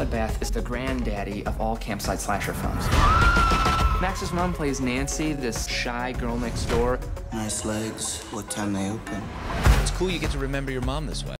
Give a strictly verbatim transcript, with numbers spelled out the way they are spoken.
Bloodbath is the granddaddy of all campsite slasher films. Max's mom plays Nancy, this shy girl next door. Nice legs. What time they open? It's cool you get to remember your mom this way.